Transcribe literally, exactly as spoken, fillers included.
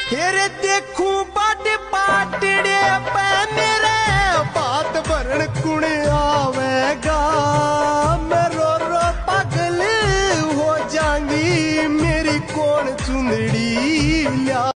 फिर देखूं बड़ पाटड़े पे मेरे बात भरण कुण आवेगा। मैं रो रो पागल हो जाऊंगी, मेरी कौन चुंदड़ी